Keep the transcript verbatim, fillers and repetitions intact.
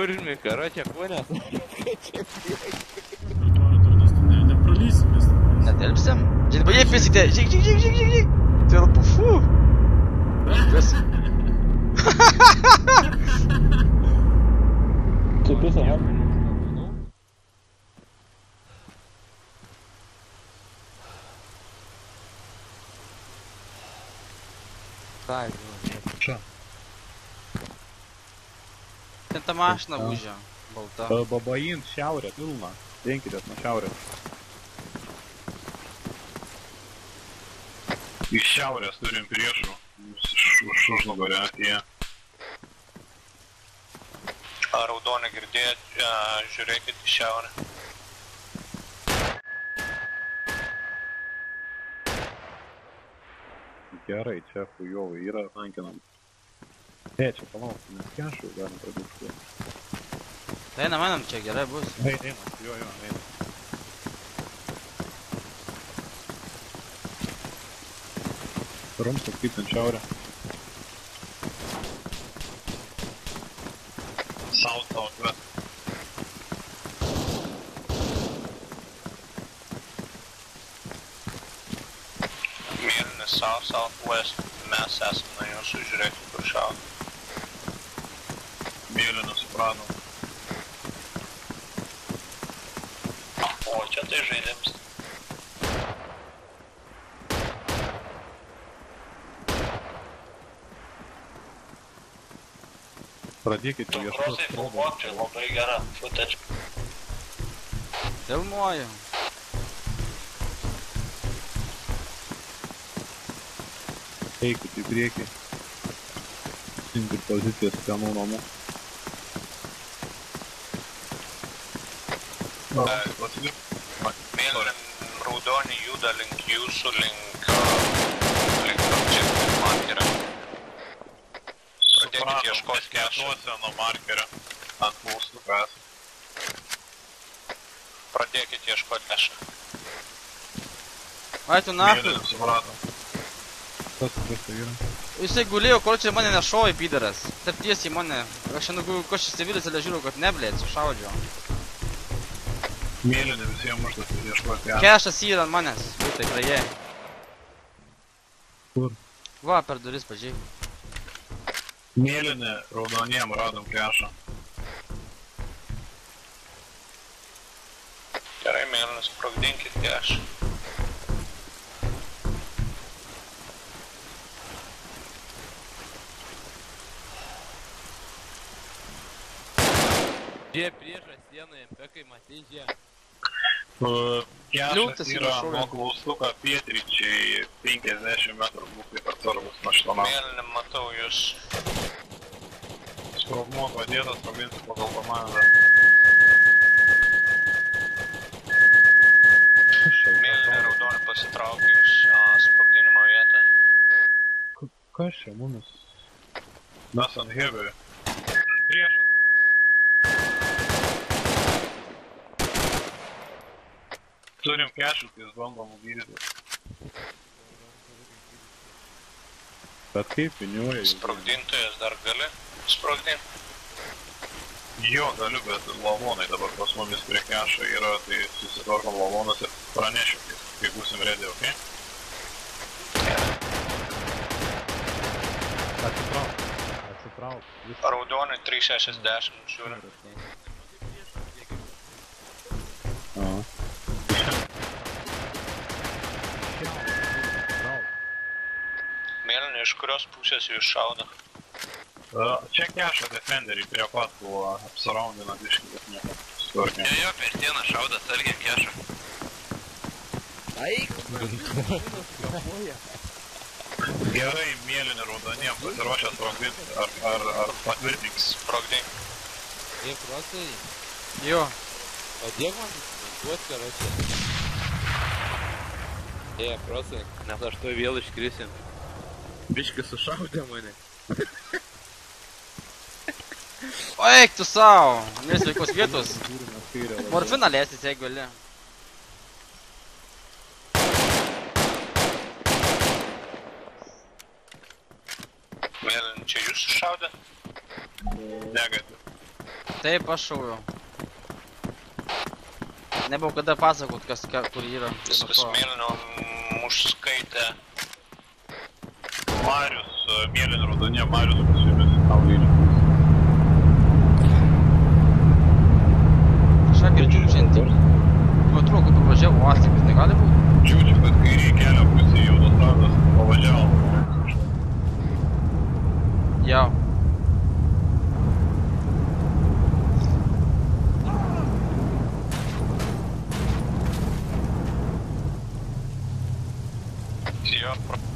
курами, короче, понял? Nedelpsim? Žiūrėk, baigė pisite. Žiūrėk, žiūrėk, žiūrėk, žiūrėk, žiūrėk. Tai yra pufu. Kas? Tu pisa, ha? Ką, Čia. Ten ta mašina užė. Balta. Babain, šiaurė, pilna. Denkitės nuo šiaurės. Iš šiaurės turim priešų. Už užnugarę atėję. Raudonė girdėjot, žiūrėkit į šiaurę. Gerai, čia fujovai yra tankinam. E, čia palauk, mes kešų galim pradėti. Einam, einam, čia gerai bus. Ei, einam, jo, jo, einam. Rumsas kaip ten šiaurė. South, south, west. Mėlynis south, south, west. Mes esame nuo jūsų, žiūrėkit kur šiaurė. Mėlyną supratom. O, čia tai žaidimas. Pradėkite Tu ieškoti. krosai filmuok, čia labai gera footage. Filmuoju. Eikit į priekį. Simkit pozicijas senų namų. Mėlyni raudoni juda link jūsų, link link objective markerio. Pradėkit ieškoti kešą. Nuo markerio ant mūsų kas. Pradėkit ieškoti kešą. Ai, tu nahui. Supratom. Tas kas tai yra? Jisai gulėjo, kol čia mane nešovai, pidaras. Taip tiesiai mane. Aš šiandien ko šis civilis, ale žiūriu, kad ne, blėt, sušaudžiau. Mėlyni visiems užduoti ieškoti kešą. Kešas yra ant manęs. Tai praėjai. Kur? Va, per duris pažiūrėk. Mėlyni raudoniem radom kešą. Gerai, mėlynis, sprogdinkit kešą. Jie priešą sieną, empekai, matai, jie. Kešas yra nuo klaustuko pietryčiai penkiasdešimt metrų būklai atsargus nuo šito namo. Mėlyni, matau jūs. Sprogmuo padėtas, pabinsiu pagal komandą. Mėlyni raudoni pasitraukė iš sprogdinimo vietą. Kas čia mumis? Mes ant hebė. Priešas. Turim kešų, kai jis bandom gydyti. Bet kaip piniuoja? Sprogdintojas dar gali sprogdinti? Jo, galiu, bet lavonai dabar pas mumis prie kešo yra, tai susitvarkom lavonus ir pranešiu, kai būsim ready, ok? Atsitrauk, atsitrauk. Raudonai trys šešiasdešimt žiūri. Aha. Mėlyni, iš kurios pusės jūs šaudo? Čia kešo defenderiai prie pat buvo apsiraundina biškį, bet nieko sutvarkėm. Jo, jo, per dieną šaudo, sargiam kešą. Aik! Gerai, mėlyni raudoniem, pasiruošę sprogdinti, ar, ar, ar patvirtinks? Sprogdink. Jie krosai, Jo. padėk man duot, karočią. Jie krosai, nes aš to vėl iškrisim. Biškį sušaudė mane. O eik tu savo. Nėra sveikos vietos. Morfiną lėstis, jeigu gali. Mėlyni, čia jūs šaudė? Negati. Taip, aš šauju. Nebau kada pasakot, kas ką- kur yra. Viskas mėlyno mušskaitė. Marius, mėlyna raudonė, Marius su jumis auliniu. Kažką girdžiu šiandien. Tu atrodo, kad pavažiavo Astikas, negali būt? Čiūčiu, kad kairį kelią pusė į autostrados pavažiavo. Jau. Jo, pro-